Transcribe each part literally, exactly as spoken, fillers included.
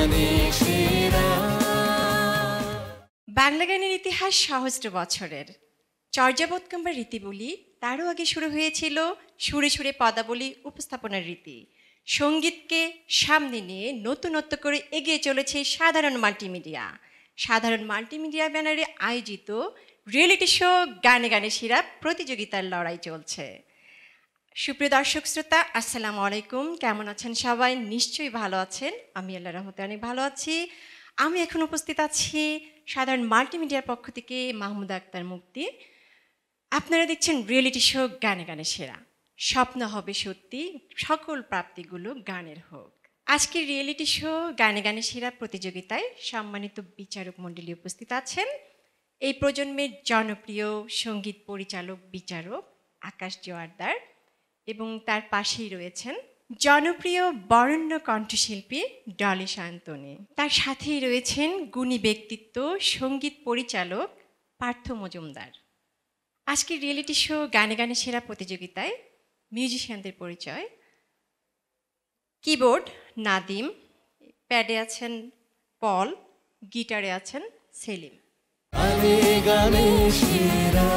বাংলা গানের ইতিহাস সহস্র বছরের। চর্যাবোধ কিংবা রীতি বলি তারও আগে শুরু হয়েছিল সুরে সুরে পদাবলী উপস্থাপনার রীতি। সঙ্গীতকে সামনে নিয়ে নতুনত্ব করে এগিয়ে চলেছে সাধারণ মাল্টিমিডিয়া। সাধারণ মাল্টিমিডিয়া ব্যানারে আয়োজিত রিয়েলিটি শো গানে গানে সেরা প্রতিযোগিতার লড়াই চলছে। সুপ্রিয় দর্শক শ্রোতা, আসসালামু আলাইকুম। কেমন আছেন সবাই? নিশ্চয়ই ভালো আছেন। আমি আল্লাহর রহমতে অনেক ভালো আছি। আমি এখন উপস্থিত আছি সাধারণ মাল্টিমিডিয়ার পক্ষ থেকে মাহমুদা আক্তার মুক্তি। আপনারা দেখছেন রিয়েলিটি শো গানে গানে সেরা। স্বপ্ন হবে সত্যি, সকল প্রাপ্তিগুলো গানের হোক। আজকের রিয়েলিটি শো গানে গানে সেরা প্রতিযোগিতায় সম্মানিত বিচারক মণ্ডলী উপস্থিত আছেন। এই প্রজন্মের জনপ্রিয় সঙ্গীত পরিচালক বিচারক আকাশ জোয়ারদার এবং তার পাশেই রয়েছেন জনপ্রিয় বরেণ্য কণ্ঠশিল্পী ডলি শান্তনী। তার সাথেই রয়েছেন গুণী ব্যক্তিত্ব সঙ্গীত পরিচালক পার্থ মজুমদার। আজকের রিয়েলিটি শো গানে গানে সেরা প্রতিযোগিতায় মিউজিশিয়ানদের পরিচয়। কিবোর্ড নাদিম, প্যাডে আছেন পল, গিটারে আছেন সেলিম। গানে গানে সেরা,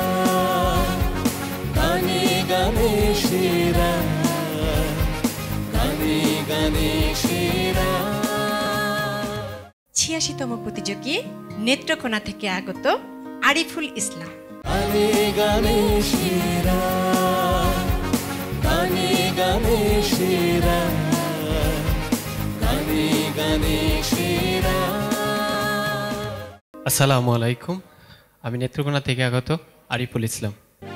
গানে গানে সেরা, গানে গানে সেরা। ছিয়াশিতম প্রতিযোগী নেত্রকোনা থেকে আগত আরিফুল ইসলাম। গানে গানে সেরা, গানে গানে সেরা, গানে গানে সেরা। আসসালামু আলাইকুম, আমি নেত্রকোনা থেকে আগত আরিফুল ইসলাম।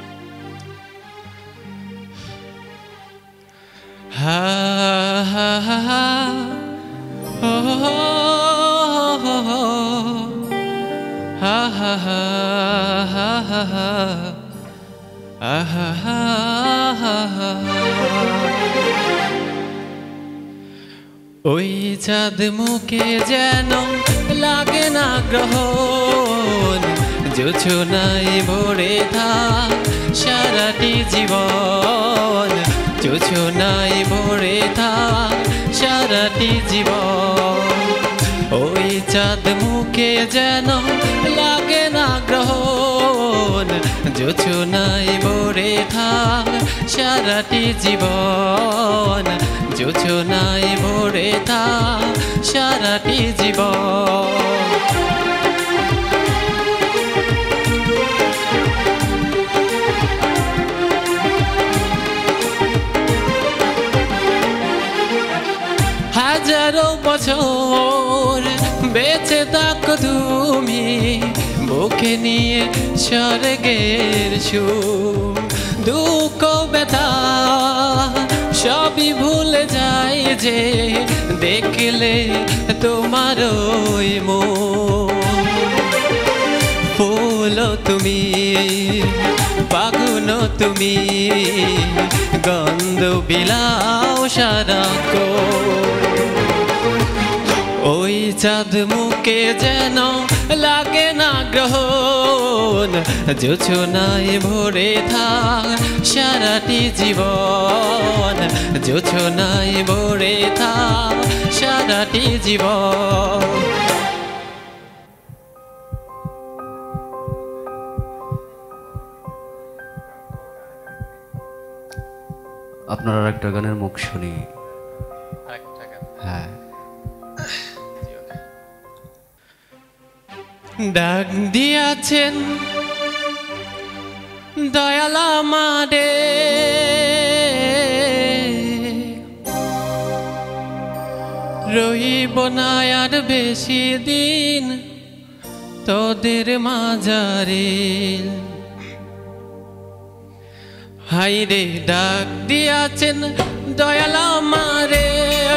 হা হা হা হা হা হা হা হা হা হা। ওই চাঁদ মুখে যেন লাগে না গ্রহণ, জোছনায় ভরে থাক সারাটি জীবন, জোছনায় ভরে থাক সারাটি জীবন। ওই চাঁদ মুখে যেন লাগে না গ্রহণ, জোছনায় ভরে থাক সারাটি জীবন, জোছনায় ভরে থাক সারাটি জীবন। হাজারো বছর বেঁচে থাকো তুমি, বুকে নিয়ে স্বর্গের সুর। দুঃখ ব্যথা সবই ভুলে যায় যে দেখলে তোমার ওই মুখ। ফুল তুমি, ফাগুন তুমি, গন্ধ বিলাও সারাক্ষণ। ওই চাঁদ মুখে যেন লাগে না গ্রহণ, জোছনায় ভরে থাক সারাটি জীবন, জোছনায় ভরে থাক সারাটি জীবন। আপনার আর একটা গানের মুখ শুনি। হ্যাঁ। ডাক দিয়াছেন দয়াল আমারে, রহিব না আর বেশি দিন তোদের মাঝারে। হাইরে ডাক দিয়াছেন দয়াল আমারে,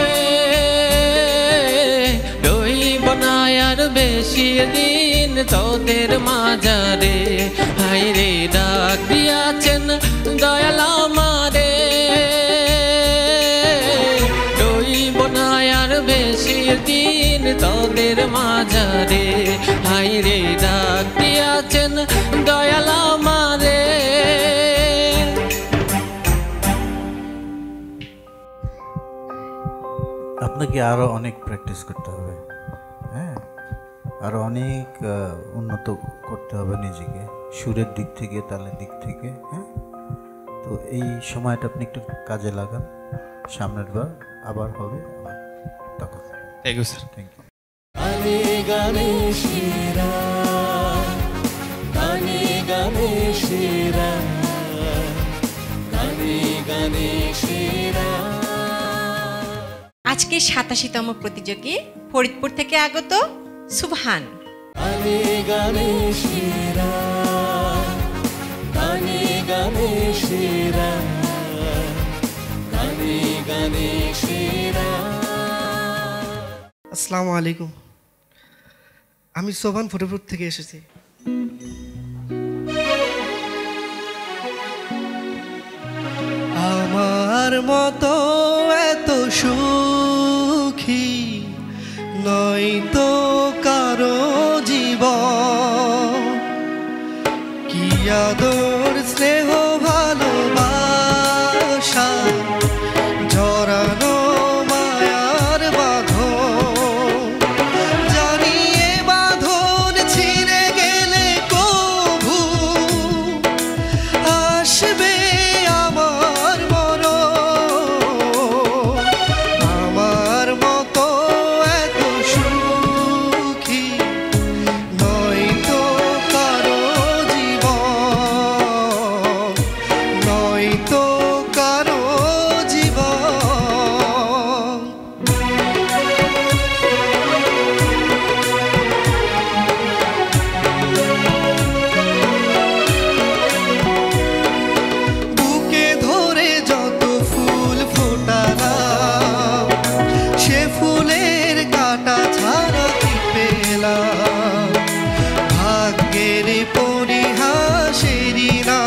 রহিব না আর বেশি দিন তোদের মাঝারে। হাইরে ডাক দিয়াছেন দয়াল আমারে, রহিব না আর বেশি দিন তোদের মাঝারে। হাইরে ডাক দিয়াছেন দয়াল আমারে। আপনাকে আপনাকে আরও অনেক প্র্যাকটিস করতে হবে, হ্যাঁ, আরও অনেক উন্নত করতে হবে নিজেকে, সুরের দিক থেকে, তালের দিক থেকে, হ্যাঁ। তো এই সময়টা আপনি একটু কাজে লাগান, সামনের বার আবার হবে, তখন। Thank you sir. Thank you. গানে গানে সেরা, গানে গানে সেরা, গানে গানে সেরা। আজকে সাতাশিতম প্রতিযোগী ফরিদপুর থেকে আগত সুবহান। গানে গানে সেরা, গানে গানে সেরা, গানে গানে সেরা। আসসালামু আলাইকুম, আমি সোভান ফরিদপুর থেকে এসেছি। আমার মতো এত সুখী নয় তো কারো জীবন, কি আদর স্নেহ ভালোবাসা জড়ানো মায়ার বাঁধন, জানিয়ে বাঁধন ছিঁড়ে গেলে কভু আসবে আমার মরণ। আমার মতো এত সুখী নয় তো কারো জীবন, নয় তো কারো জীবন। বুকে ধরে যত ফুল ফোটালাম, সে ফুলের কাঁটা ছাড়া কি পেলাম, ভাগ্যের পরিহাসেরই না।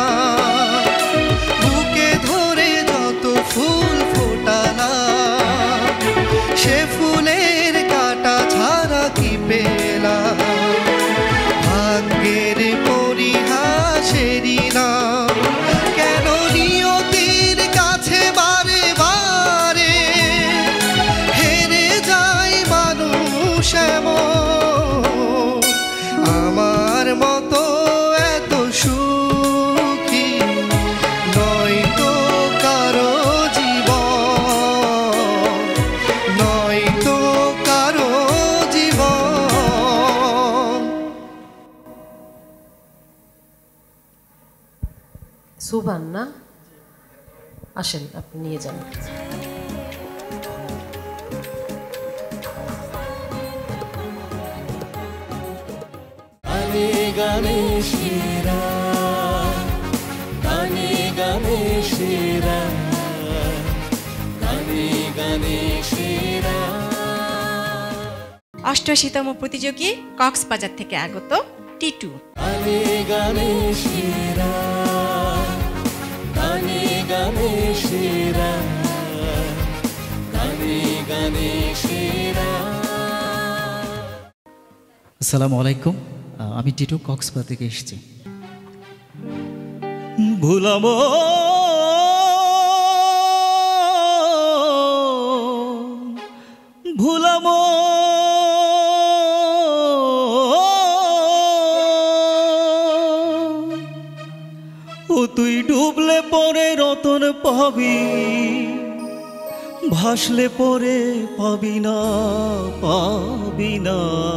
বুকে ধরে যত ফুল ফোটালাম, সে ফুলের কাঁটা ছাড়া কি পেলাম, ভাগ্যের পরিহাসেরই না। কেন নিয়তির কাছে বারে বারে হেরে যায় মানুষ এমন। আমার মতো এত সুখী নয় তো কারো জীবন, নয় তো কারো জীবন। সুবহান না, আসেন আপনি নিয়ে যান। গানে গানে সেরা, গানে গানে সেরা, গানে গানে সেরা। অষ্টআশিতম প্রতিযোগী কক্সবাজার থেকে আগত টিটু। গানে গানে সেরা, গানে গানে সেরা, গানে গানে সেরা। আসসালামু আলাইকুম, আমি টিটু কক্সবাজার থেকে এসেছি। ভুলামো ভুলামো ও তুই ডুবলে পরে রতন পাবি, ভাসলে পরে পাবি না, পাবি না।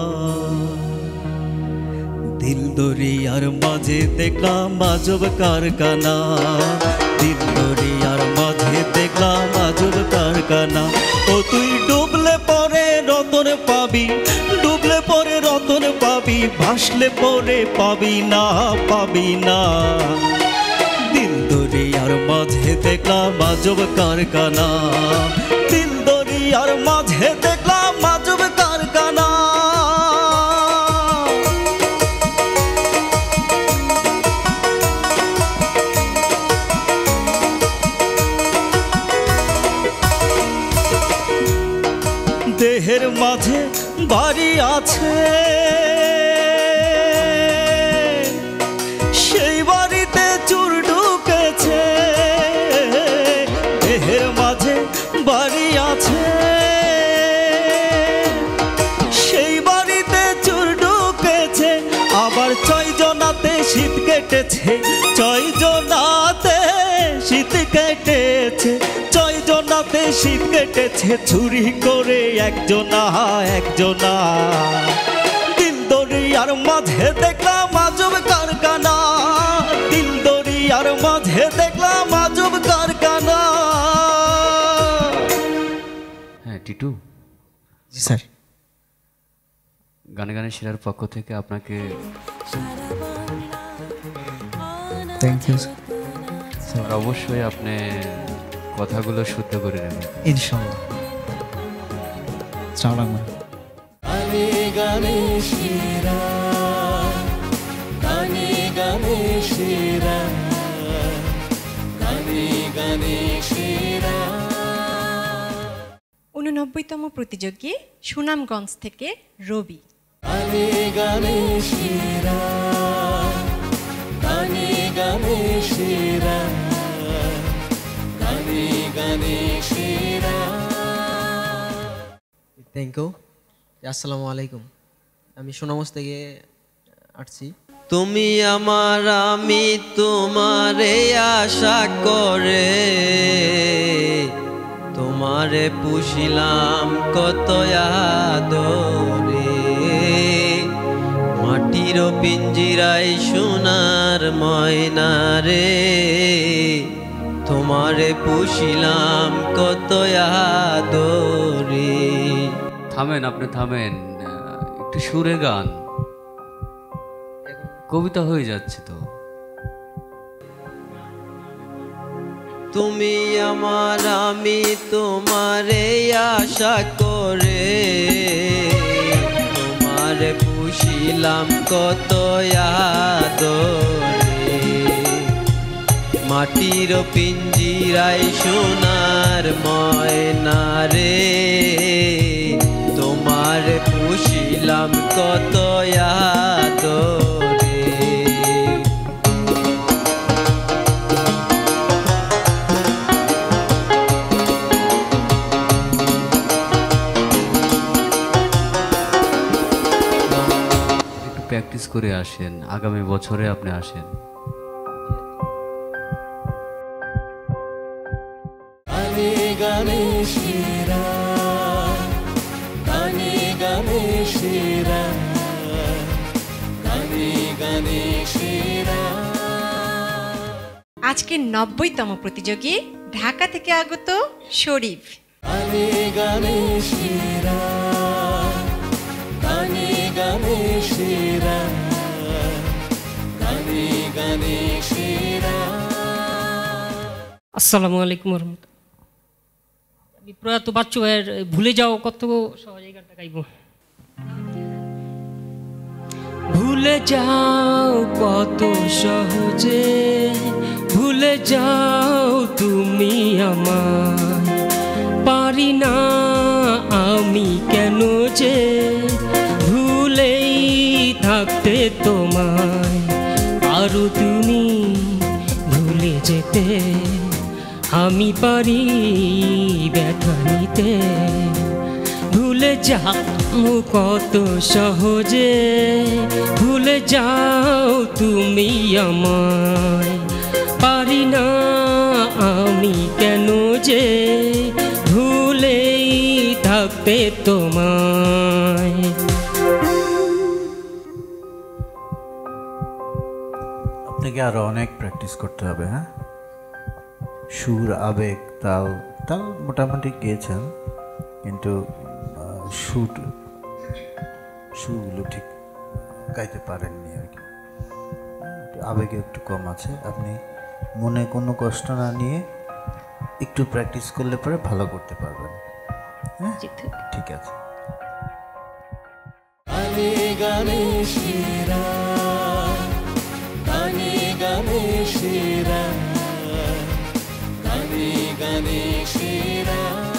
দিল দরিয়ার মাঝে দেখলাম আজব কারখানা, দিল দরিয়ার মাঝে দেখলাম আজব কারখানা। ও তুই ডুবলে পরে রতন পাবি, ডুবলে পরে রতন পাবি, ভাসলে পরে পাবি না, পাবি না। দিল দরিয়ার মাঝে দেখলাম আজব কারখানা, দিল দরিয়ার মাঝে দেখলাম আজব কারখানা। দেহের মাঝে বাড়ি আছে, সেই বাড়িতে চুর ঢুকেছে। দেহের মাঝে বাড়ি আছে, কেটেছে ছয় জনাতে শীত কেটেছে ছয় জনাতে শীত কেটেছে চুরি করে একজনা একজনা দিল দরিয়ার মাঝে দেখলাম আজব কারখানা দিল দরিয়ার মাঝে দেখলাম আজব কারখানা। হ্যাঁ টিটু, জি স্যার। গানে গানে সেরার পক্ষ থেকে আপনাকে থ্যাংক ইউ স্যার। অবশ্যই আপনি কথাগুলো শুদ্ধ করে নেবেন ইনশাআল্লাহ। আসসালামু আলাইকুম। গানে গানে সেরা, গানে গানে সেরা, গানে গানে সেরা। উননব্বইতম প্রতিযোগী সুনামগঞ্জ থেকে রবি। গানে গানে সেরা, গানে গানে সেরা, গানে গানে সেরা। Thank you. আসসালামু আলাইকুম। আমি সুনামগঞ্জ থেকে আসছি। তুমি আমার আমি তোমারে আশা করে তোমারে পুষিলাম কত আদরে মাটির পিঞ্জিরায় সোনার ময়না রে তোমারে পুষিলাম কত আদরে। থামেন, আপনি থামেন, একটু সুরে গান, কবিতা হয়ে যাচ্ছে তো। তুমি আমার আমি তোমারে আশা করে তোমারে পুষিলাম কত আদরে মাটির পিঞ্জিরায় সোনার ময়না রে তোমারে পুষিলাম কত আদরে। প্র্যাকটিস করে আসেন, আগামী বছরে আপনি আসেন। গানে গানে সেরা, গানে গানে সেরা, গানে গানে সেরা। আজকের নব্বইতম প্রতিযোগী ঢাকা থেকে আগত শরীফ। গানে গানে সেরা, গানে গানে সেরা, গানে গানে সেরা। আসসালামু আলাইকুম রহমতুল্লাহ। আমি প্রয়াত বাচ্চু ভাইয়ের ভুলে যাও কত সহজ এই গানটা গাইব। ভুলে যাও কত সহজে ভুলে যাও তুমি আমায় পারি না আমি কেন যে ভুলেই থাকতে তোমায় আরো তুমি ভুলে যেতে আমি পারি ব্যথা নিতে ভুলে যাও কত সহজে ভুলে যাও তুমি আমায় পারি না আমি কেন যে ভুলেই থাকতে তোমায়। আপনাকে আরো অনেক প্র্যাকটিস করতে হবে। হ্যাঁ, সুর, আবেগ, তাল তাল মোটামুটি গিয়েছেন, কিন্তু সুর সুরগুলো ঠিক গাইতে পারেননি আর কি। আবেগে একটু কম আছে। আপনি মনে কোনো কষ্ট না নিয়ে একটু প্র্যাকটিস করলে পরে ভালো করতে পারবেন। হ্যাঁ, ঠিক আছে। গানে গানে সেরা, গানে গানে সেরা, গানে গানে সেরা।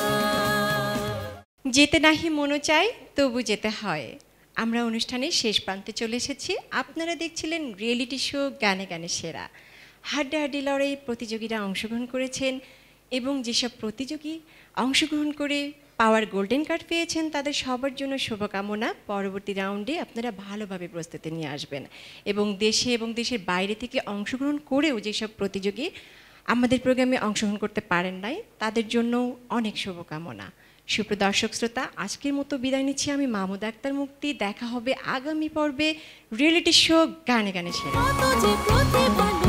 যেতে নাহি মনো চাই তবু যেতে হয়। আমরা অনুষ্ঠানের শেষ প্রান্তে চলে এসেছি। আপনারা দেখছিলেন রিয়েলিটি শো গানে গানে সেরা। হাড্ডাহাড্ডি লড়াই প্রতিযোগীরা অংশগ্রহণ করেছেন এবং যেসব প্রতিযোগী অংশগ্রহণ করে পাওয়ার গোল্ডেন কার্ড পেয়েছেন তাদের সবার জন্য শুভকামনা। পরবর্তী রাউন্ডে আপনারা ভালোভাবে প্রস্তুতি নিয়ে আসবেন এবং দেশে এবং দেশের বাইরে থেকে অংশগ্রহণ করেও যেসব প্রতিযোগী আমাদের প্রোগ্রামে অংশগ্রহণ করতে পারেন নাই তাদের জন্য অনেক শুভকামনা। সুপ্রিয় দর্শক শ্রোতা, আজকের মতো বিদায় নিচ্ছি আমি মাহমুদা আক্তার মুক্তি। দেখা হবে আগামী পর্বে রিয়েলিটি শো গানে গানে সেরা।